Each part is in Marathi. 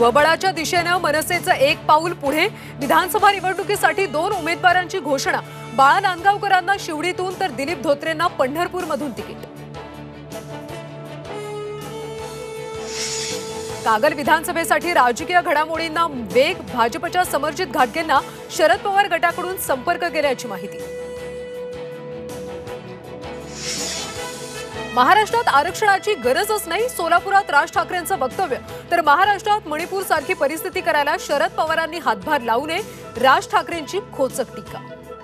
स्वबळाच्या दिशेने मनसेचं एक पाऊल पुढे। विधानसभा निवडणुकीसाठी 2 उमेदवारांची घोषणा। बाळा नांदगावकरांना शिवडीतून तर दिलीप धोत्रेंना पंढरपूरमधून तिकीट। कागल विधानसभेसाठी राजकीय घडामोडींना वेग। भाजपच्या समर्जित घाटगेंना शरद पवार गटाकडून संपर्क केल्याची माहिती। महाराष्ट्रात आरक्षणाची गरजच नाही, सोलापुरात राज ठाकरेंचं वक्तव्य। तर महाराष्ट्रात मणिपूर सारखी परिस्थिती करायला शरद पवारांनी हातभार लावू नये, राज ठाकरेंची खोचक टीका।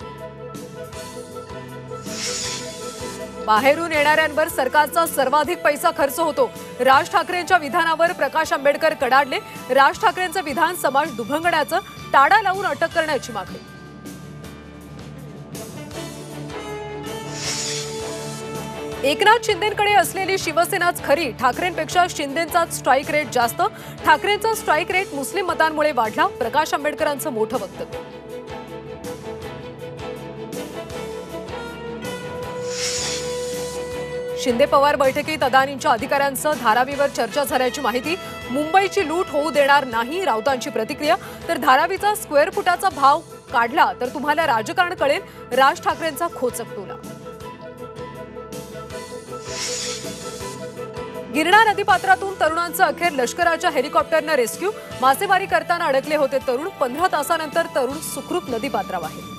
बाहेरून येणाऱ्यांवर सरकारचा सर्वाधिक पैसा खर्च होतो। राज ठाकरेंच्या विधानावर प्रकाश आंबेडकर कडाडले। राज ठाकरेंचं विधान समाज दुभंगण्याचं, टाळा लावून अटक करण्याची मागणी। एकनाथ शिंदेंकडे असलेली शिवसेनाच खरी, ठाकरेंपेक्षा शिंदेंचाच स्ट्राईक रेट जास्त। ठाकरेंचा स्ट्राईक रेट मुस्लिम मतांमुळे वाढला, प्रकाश आंबेडकरांचं मोठं वक्तव्य। शिंदे पवार बैठकीत अदानींच्या अधिकाऱ्यांचं धारावीवर चर्चा झाल्याची माहिती। मुंबईची लूट होऊ देणार नाही, राऊतांची प्रतिक्रिया। तर धारावीचा स्क्वेअर फुटाचा भाव काढला तर तुम्हाला राजकारण कळेल, राज ठाकरेंचा खोचक टोला। गिरणा नदीपात्रातून तरुणांचं अखेर लष्कराच्या हेलिकॉप्टरनं रेस्क्यू। मासेमारी करताना अडकले होते तरुण, 15 तासानंतर तरुण सुखरूप नदीपात्राबाहेर।